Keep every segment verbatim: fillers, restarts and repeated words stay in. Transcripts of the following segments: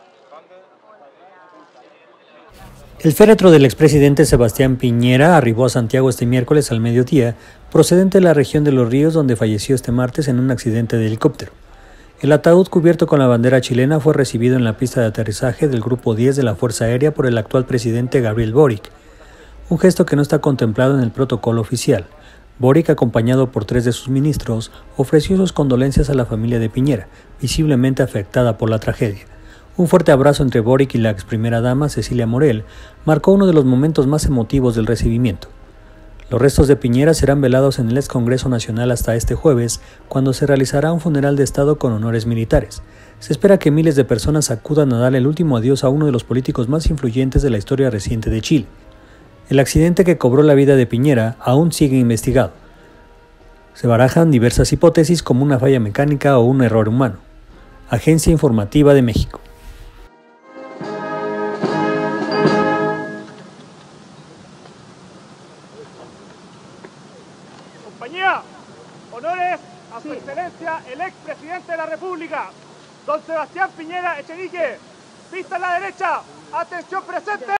El féretro del expresidente Sebastián Piñera arribó a Santiago este miércoles al mediodía, procedente de la región de Los Ríos, donde falleció este martes en un accidente de helicóptero. El ataúd cubierto con la bandera chilena fue recibido en la pista de aterrizaje del Grupo diez de la Fuerza Aérea por el actual presidente Gabriel Boric, un gesto que no está contemplado en el protocolo oficial. Boric, acompañado por tres de sus ministros, ofreció sus condolencias a la familia de Piñera, visiblemente afectada por la tragedia. Un fuerte abrazo entre Boric y la ex primera dama Cecilia Morel marcó uno de los momentos más emotivos del recibimiento. Los restos de Piñera serán velados en el ex Congreso Nacional hasta este jueves, cuando se realizará un funeral de Estado con honores militares. Se espera que miles de personas acudan a darle el último adiós a uno de los políticos más influyentes de la historia reciente de Chile. El accidente que cobró la vida de Piñera aún sigue investigado. Se barajan diversas hipótesis como una falla mecánica o un error humano. Agencia Informativa de México. Compañía, honores a su excelencia el expresidente de la República, don Sebastián Piñera Echenique. Pista a la derecha, atención presente.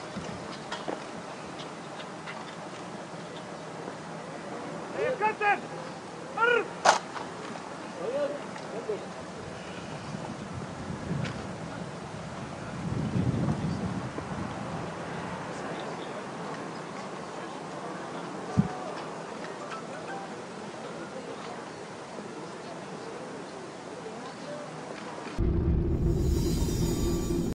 ¡Descansen!